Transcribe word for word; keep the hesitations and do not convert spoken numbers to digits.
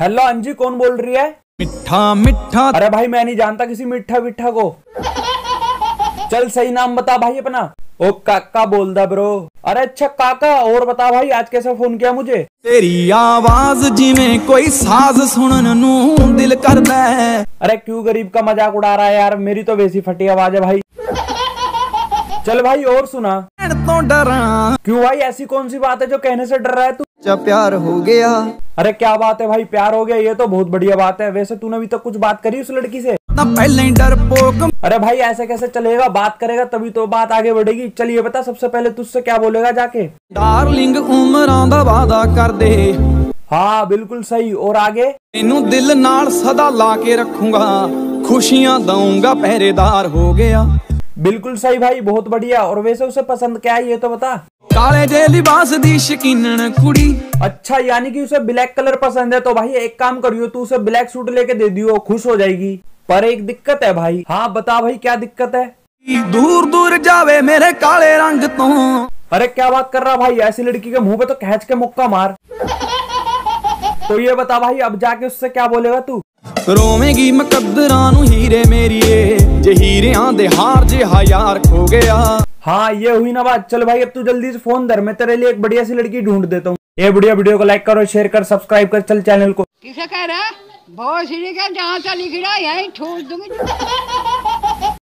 Hello अंजी, कौन बोल रही है? मिठा मिठा। अरे भाई मैं नहीं जानता किसी मिठा मिठा को। चल सही नाम बता भाई अपना। ओ काका बोल दा ब्रो। अरे अच्छा काका, और बता भाई आज कैसे फोन किया मुझे? तेरी आवाज जिमें कोई साज सुनन नू दिल करदा है। अरे क्यों गरीब का मजाक उड़ा रहा है यार, मेरी तो वैसी फटी आवाज है भाई। चल भाई और सुना। तो डरा क्यों भाई, ऐसी कौन सी बात है जो कहने से डर रहा है तू? जब प्यार हो गया। अरे क्या बात है भाई, प्यार हो गया, ये तो बहुत बढ़िया बात है। वैसे तूने अभी तक कुछ बात करी उस लड़की से? पहले डरपोक। अरे भाई ऐसे कैसे चलेगा, बात करेगा तभी तो बात आगे बढ़ेगी। चलिए बता, सबसे पहले तुझसे क्या बोलेगा जाके? डार्लिंग उमरां दा वादा कर दे। हाँ बिल्कुल सही, और आगे? इनू दिल नाल सदा ला के रखूंगा, खुशियां दूंगा, पहरेदार हो गया। बिल्कुल सही भाई, बहुत बढ़िया। और वैसे उसे पसंद क्या है ये तो बता? काले जे लिबास दी शकीनन कुड़ी। अच्छा, यानी कि उसे ब्लैक कलर पसंद है। तो भाई एक काम करियो, तू उसे ब्लैक सूट लेके दे दियो, खुश हो जाएगी। पर एक दिक्कत है भाई। हाँ बता भाई, क्या दिक्कत है? दूर दूर जावे मेरे काले रंग तो। अरे क्या बात कर रहा भाई, ऐसी लड़की के मुंह पे तो खींच के मुक्का मार। तो ये बता भाई, अब जाके उससे क्या बोलेगा तू? रोवेगी मुकद्दरां नू हीरे मेरिए, जे हीरियां दे हार जे यार खो गया। हाँ ये हुई ना बात। चल भाई अब तू जल्दी से फोन धर, मैं तेरे लिए एक बढ़िया सी लड़की ढूंढ देता हूँ। ये बढ़िया वीडियो को लाइक करो, शेयर कर, सब्सक्राइब कर, चल चैनल को। किसे कह रहा है? बहुत सीढ़ी का जहाँ से लिख रहा है यही ठोक दूंगी।